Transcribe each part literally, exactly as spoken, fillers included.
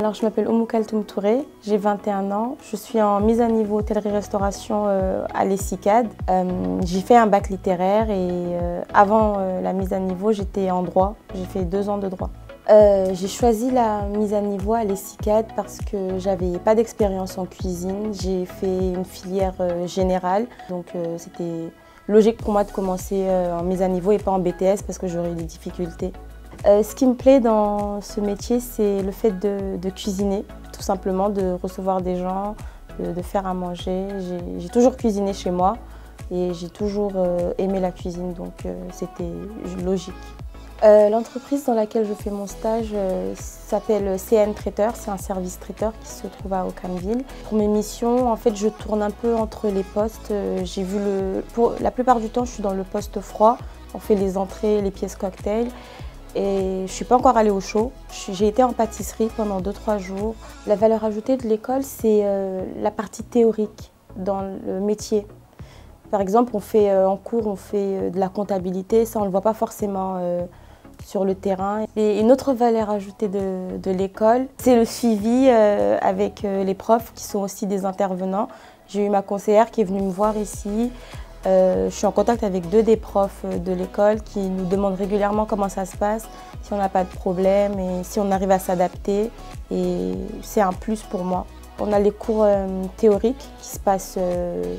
Alors, je m'appelle Oumou Kaltoum Touré, j'ai vingt et un ans. Je suis en mise à niveau hôtellerie-restauration euh, à l'ESICAD. Euh, j'ai fait un bac littéraire et euh, avant euh, la mise à niveau, j'étais en droit. J'ai fait deux ans de droit. Euh, j'ai choisi la mise à niveau à l'ESICAD parce que j'avais pas d'expérience en cuisine. J'ai fait une filière euh, générale, donc euh, c'était logique pour moi de commencer euh, en mise à niveau et pas en B T S parce que j'aurais eu des difficultés. Euh, ce qui me plaît dans ce métier, c'est le fait de, de cuisiner, tout simplement, de recevoir des gens, de, de faire à manger. J'ai toujours cuisiné chez moi et j'ai toujours euh, aimé la cuisine, donc euh, c'était logique. Euh, L'entreprise dans laquelle je fais mon stage euh, s'appelle C N Traiteur, c'est un service traiteur qui se trouve à Aucamville. Pour mes missions, en fait, je tourne un peu entre les postes. Euh, j'ai vu le, pour la plupart du temps, je suis dans le poste froid. On fait les entrées, les pièces cocktails. Et je ne suis pas encore allée au chaud. J'ai été en pâtisserie pendant deux trois jours. La valeur ajoutée de l'école, c'est euh, la partie théorique dans le métier. Par exemple, on fait, euh, en cours, on fait euh, de la comptabilité. Ça, on ne le voit pas forcément euh, sur le terrain. Et une autre valeur ajoutée de, de l'école, c'est le suivi euh, avec euh, les profs qui sont aussi des intervenants. J'ai eu ma conseillère qui est venue me voir ici. Euh, je suis en contact avec deux des profs de l'école qui nous demandent régulièrement comment ça se passe, si on n'a pas de problème et si on arrive à s'adapter. Et c'est un plus pour moi. On a les cours euh, théoriques qui se passent euh,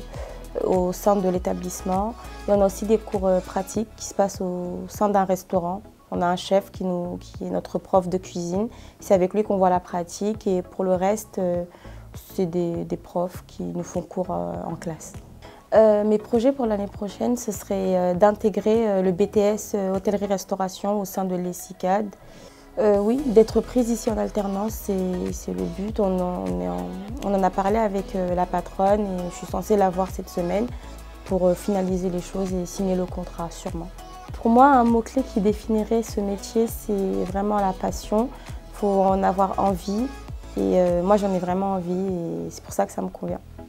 au sein de l'établissement et on a aussi des cours euh, pratiques qui se passent au sein d'un restaurant. On a un chef qui, nous, qui est notre prof de cuisine. C'est avec lui qu'on voit la pratique et pour le reste, euh, c'est des, des profs qui nous font cours euh, en classe. Euh, mes projets pour l'année prochaine, ce serait euh, d'intégrer euh, le B T S euh, hôtellerie-restauration au sein de l'ESICAD. Euh, oui, d'être prise ici en alternance, c'est le but. On en, on, est en, on en a parlé avec euh, la patronne et je suis censée la voir cette semaine pour euh, finaliser les choses et signer le contrat, sûrement. Pour moi, un mot-clé qui définirait ce métier, c'est vraiment la passion. Il faut en avoir envie et euh, moi, j'en ai vraiment envie et c'est pour ça que ça me convient.